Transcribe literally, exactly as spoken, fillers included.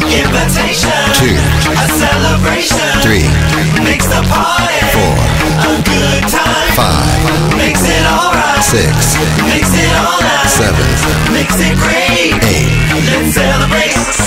Invitation. Two. A celebration. Three. Makes the party. Four. A good time. Five. Makes it alright. Six. Makes it all night. Seven. Makes it great. Eight. Let's celebrate.